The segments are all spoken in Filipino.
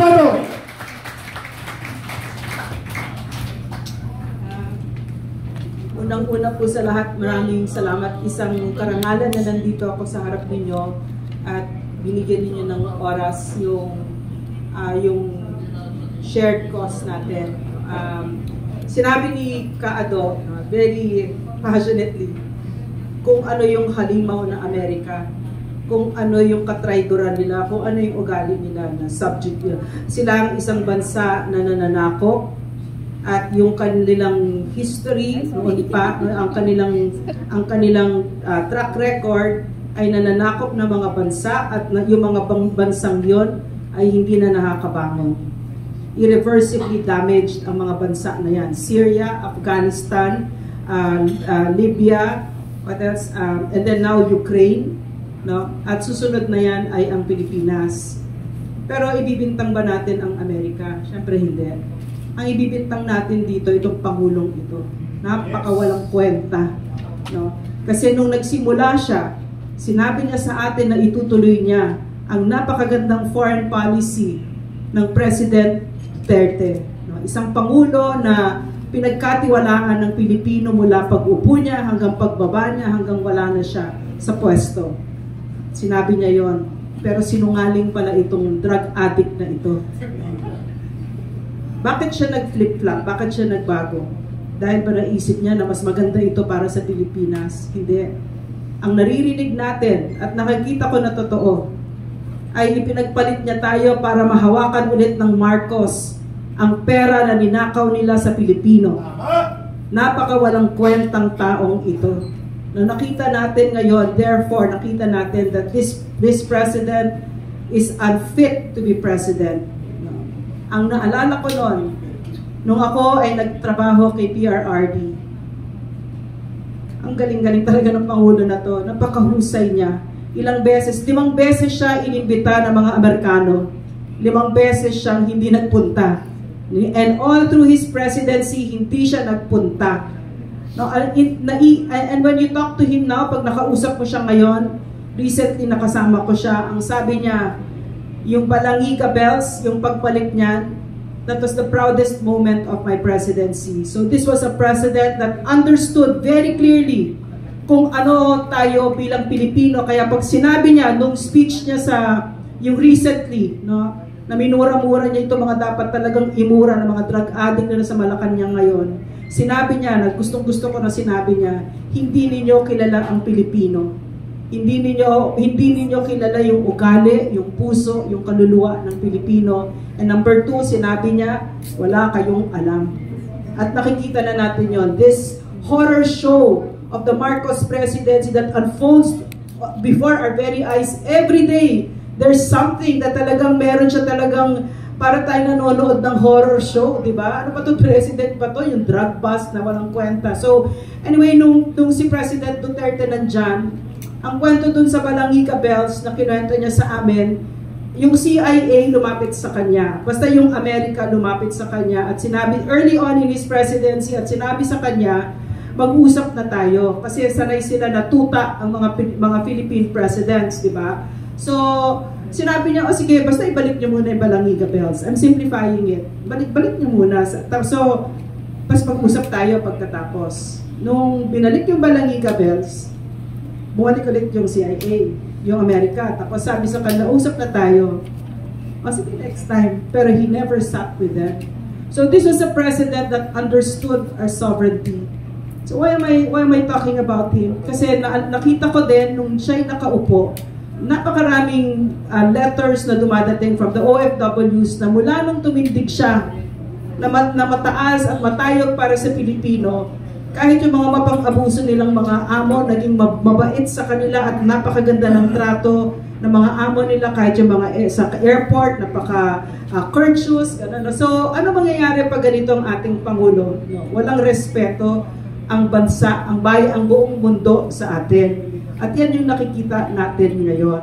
Sabado. Unang-una po sa lahat, maraming salamat. Isang karangalan na nandito ako sa harap ninyo at binigyan ninyo ng oras yung shared cause natin. Sinabi ni Kaado, very passionately, kung ano yung halimaw ng Amerika, kung ano yung katraidoran nila, kung ano yung ugali nila na subject nila. Sila ang isang bansa na nananakop, at yung kanilang history noon pa, ang kanilang track record ay nananakop ng mga bansa, at yung mga bansang yon ay hindi na nakakabangon. Irreversibly damaged ang mga bansa na yan. Syria, Afghanistan, Libya, what else? And then now Ukraine, no? At susunod na yan ay ang Pilipinas. Pero ibibintang ba natin ang Amerika? Siyempre hindi. Ang ibibintang natin dito, itong Pangulong ito. Napakawalang kwenta. No? Kasi nung nagsimula siya, sinabi niya sa atin na itutuloy niya ang napakagandang foreign policy ng President Duterte. No? Isang Pangulo na pinagkatiwalaan ng Pilipino mula pag-upo niya hanggang pagbaba niya, hanggang wala na siya sa pwesto. Sinabi niya yon. Pero sinungaling pala itong drug addict na ito. Bakit siya nag-flip-flop? Bakit siya nagbago? Dahil ba naisip niya na mas maganda ito para sa Pilipinas? Hindi. Ang naririnig natin at nakikita ko na totoo ay ipinagpalit niya tayo para mahawakan ulit ng Marcos ang pera na ninakaw nila sa Pilipino. Napakawalang kwentang taong ito. Na nakita natin ngayon, therefore, nakita natin that this president is unfit to be president. Ang naalala ko noon, nung ako ay nagtrabaho kay PRRD, ang galing-galing talaga ng Pangulo na to, napakahusay niya. Ilang beses, 5 beses siya inimbita ng mga Amerikano, 5 beses siyang hindi nagpunta. And all through his presidency, hindi siya nagpunta. No, and when you talk to him now, pag nakausap mo siya ngayon, recently nakasama ko siya, ang sabi niya, yung Balanghiga Bells, yung pagbalik niya, that was the proudest moment of my presidency. So this was a president that understood very clearly kung ano tayo bilang Pilipino. Kaya pag sinabi niya, nung speech niya sa, yung recently, no, na minura-mura niya ito mga dapat talagang imura ng mga drug addict na nasa Malacanang ngayon, sinabi niya, na gustong-gusto ko na sinabi niya, hindi ninyo kilala ang Pilipino. Hindi ninyo kilala yung ugali, yung puso, yung kaluluwa ng Pilipino. And number 2, sinabi niya, wala kayong alam. At nakikita na natin yon. This horror show of the Marcos presidency that unfolds before our very eyes every day. There's something that talagang meron siya talagang para tayo nanonood ng horror show, di ba? Ano ba ito, president ba ito? Yung drug bust na walang kwenta. So, anyway, nung si President Duterte nandyan, ang kwento dun sa Balanghiga Bells na kinuwento niya sa amin, yung CIA lumapit sa kanya. Basta yung Amerika lumapit sa kanya at sinabi, early on in his presidency, at sinabi sa kanya, mag-usap na tayo. Kasi sanay sila na tuta ang mga Philippine presidents, di ba? So, sinabi niya, oh sige, basta ibalik niyo muna yung Balanghiga Bells. I'm simplifying it. Balik niyo muna. So, pas mag-usap tayo pagkatapos. Nung binalik yung Balanghiga Bells, bumalik ulit yung CIA, yung Amerika. Tapos sabi sa kanila, usap na tayo. O sige, next time. Pero he never sat with them. So this was a president that understood our sovereignty. So why am I talking about him? Kasi nakita ko din, nung siya'y nakaupo, napakaraming letters na dumadating from the OFWs na mula nung tumindig siya na mataas at matayog para sa Pilipino, kahit yung mga mapang-abuso nilang mga amo, naging mabait sa kanila at napakaganda ng trato ng mga amo nila, kahit yung mga sa airport, napaka-courteous, gano'n. So, ano mangyayari pag ganito ang ating Pangulo? No, walang respeto ang bansa, ang bayan, ang buong mundo sa atin. At yan yung nakikita natin ngayon.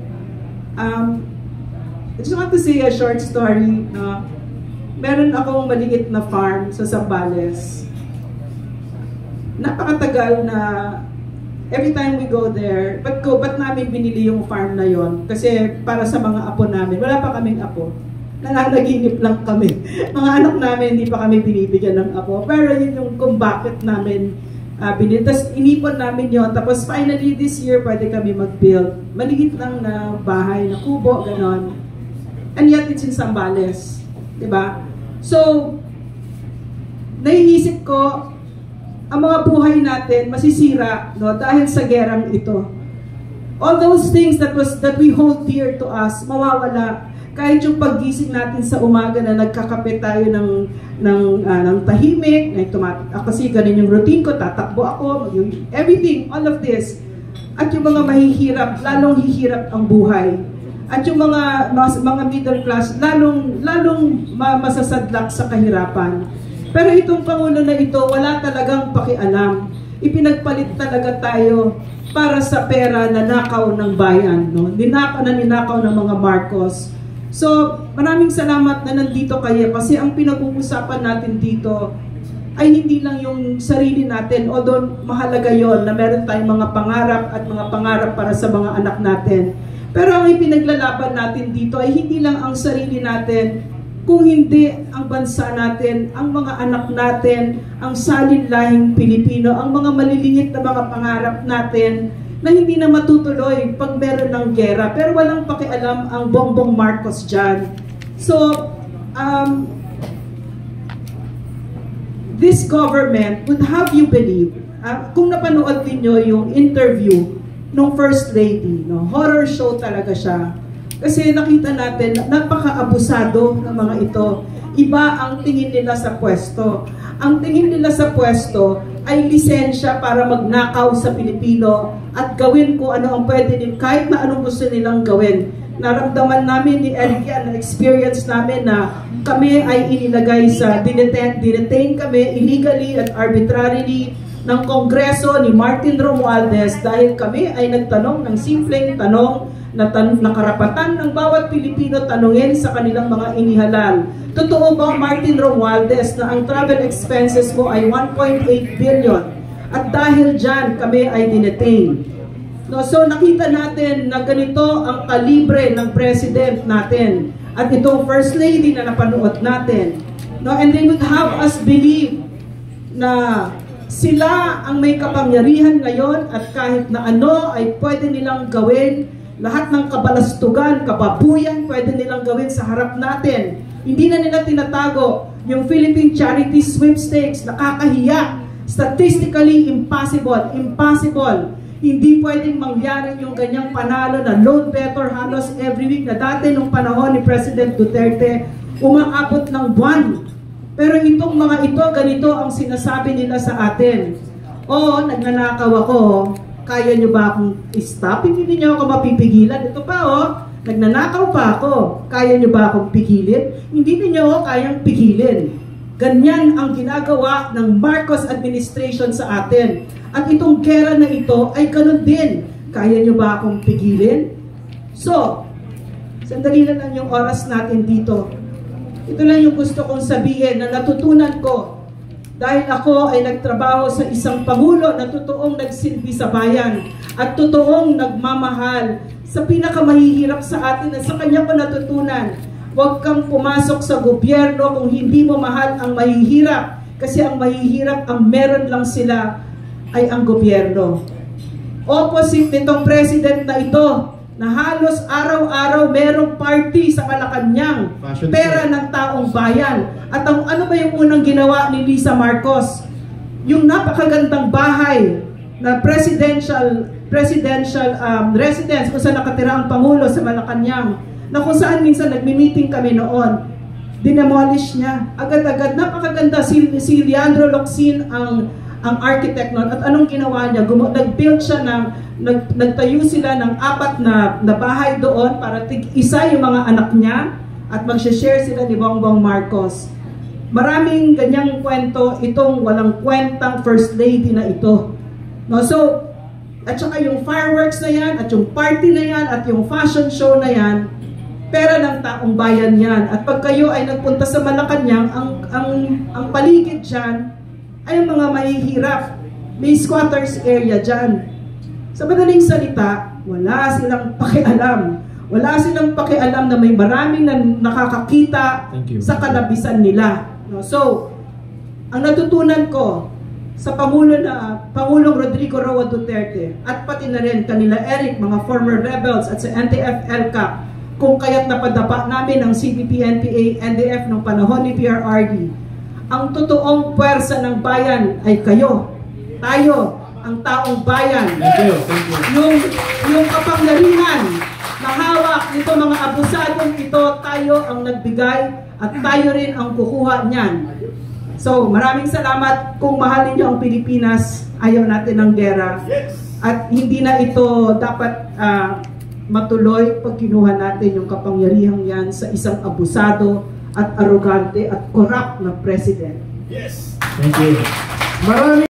I just want to say a short story. Meron akong maliit na farm sa Zambales. Napakatagal na every time we go there, ba't namin binili yung farm na yon? Kasi para sa mga apo namin, wala pa kaming apo. nananaginip lang kami. Mga anak namin, hindi pa kami binibigyan ng apo. Pero yun yung kung bakit namin tapos inipon namin yon. Tapos finally this year, pwede kami mag-build. Maliit lang na bahay, na kubo, ganon. And yet it's in Zambales. Diba? So, naiisip ko, ang mga buhay natin masisira, no, dahil sa gerang ito. All those things that we hold dear to us, mawawala. Kahit yung paggising natin sa umaga na nagkakape tayo ng tahimik, kasi ganun yung routine ko, tatakbo ako, everything, all of this. At yung mga mahihirap, lalong hihirap ang buhay. At yung mga middle class, lalong masasadlak sa kahirapan. Pero itong Pangulo na ito, wala talagang pakialam. Ipinagpalit talaga tayo para sa pera na nakaw ng bayan, no? Ninakaw ng mga Marcos. So, maraming salamat na nandito kayo kasi ang pinag-uusapan natin dito ay hindi lang yung sarili natin, although mahalaga yon na meron tayong mga pangarap at mga pangarap para sa mga anak natin. Pero ang ipinaglalaban natin dito ay hindi lang ang sarili natin, kung hindi ang bansa natin, ang mga anak natin, ang salinlahing Pilipino, ang mga maliliit na mga pangarap natin, na hindi na matutuloy pag meron ng gera. Pero walang pakialam ang Bongbong Marcos dyan. So, this government would have you believe, kung napanood niyo yung interview ng First Lady, no, horror show talaga siya. Kasi nakita natin, napaka-abusado ng mga ito. Iba ang tingin nila sa pwesto. Ang tingin nila sa pwesto ay lisensya para magnakaw sa Pilipino at gawin kung ano ang pwede din, kahit na anong gusto nilang gawin. Naramdaman namin ni Eric yan, na-experience namin na kami ay inilagay sa dinetain kami illegally at arbitrarily ng Kongreso ni Martin Romualdez dahil kami ay nagtanong ng simpleng tanong na karapatan ng bawat Pilipino tanungin sa kanilang mga inihalal. Totoo ba, Martin Romualdez, na ang travel expenses mo ay 1.8 billion at dahil dyan kami ay dinetain? No, so nakita natin na ganito ang kalibre ng president natin at itong First Lady na napanood natin. No, and they would have us believe na sila ang may kapangyarihan ngayon at kahit na ano ay pwede nilang gawin. Lahat ng kabalastugan, kababuyan, pwede nilang gawin sa harap natin. Hindi na nila tinatago yung Philippine Charity Sweepstakes. Nakakahiya. Statistically impossible. Impossible. Hindi pwedeng mangyari yung ganyang panalo na load better halos every week na dati nung panahon ni President Duterte, umaabot ng buwan. Pero itong mga ito, ganito ang sinasabi nila sa atin. Oo, nagnanakaw ako. Kaya nyo ba akong stop? Hindi niyo ako mapipigilan. Ito pa nagnanakaw pa ako. Kaya nyo ba akong pigilin? Hindi niyo ako kayang pigilin. Ganyan ang ginagawa ng Marcos administration sa atin. At itong gera na ito ay ganun din. Kaya nyo ba akong pigilin? So, sandali na lang yung oras natin dito. Ito lang yung gusto kong sabihin na natutunan ko. Dahil ako ay nagtrabaho sa isang Pangulo na totoong nagsilbi sa bayan at totoong nagmamahal sa pinakamahihirap sa atin at sa kanya ko natutunan. Huwag kang pumasok sa gobyerno kung hindi mo mahal ang mahihirap. Kasi ang mahihirap, ang meron lang sila ay ang gobyerno. Opposite nitong president na ito, na halos araw-araw merong party sa Malacanang, pera ng taong bayan. At ano ba yung unang ginawa ni Lisa Marcos? Yung napakagandang bahay na presidential residence kung saan nakatira ang Pangulo sa Malacanang, na kung saan minsan nagmi-meeting kami noon, dinemolish niya. Agad-agad, napakaganda. Si Leandro Locsin ang architect noon. At anong ginawa niya? Nag-build siya nagtayo sila ng 4 na bahay doon para isa yung mga anak niya at mag-share sila ni Bongbong Marcos. Maraming ganyang kwento itong walang kwentang First Lady na ito. No, so, at saka yung fireworks na yan, at yung party na yan, at yung fashion show na yan, pera ng taong bayan yan. At pag kayo ay nagpunta sa Malacanang, ang paligid dyan ay mga mahihirap. May squatters area dyan. Sa madaling salita, wala silang pakialam. Wala silang pakialam na may maraming na nakakakita sa kalabisan nila. No? So, ang natutunan ko sa Pangulong Rodrigo Roa Duterte at pati na rin kanila Eric, mga former rebels at sa NTF-ELCA, kung kaya't napadapa namin ang CBP, NPA, NDF ng panahon ni PRRD, ang totoong puwersa ng bayan ay kayo, tayo, ang taong bayan. Yung kapangyarihan na hawak nito mga abusadong ito, tayo ang nagbigay at tayo rin ang kukuha niyan. So, maraming salamat. Kung mahalin niyo ang Pilipinas, ayaw natin ng gera. At hindi na ito dapat matuloy pag kinuha natin yung kapangyarihang yan sa isang abusado at arrogante at corrupt na president. Yes! Thank you. Maraming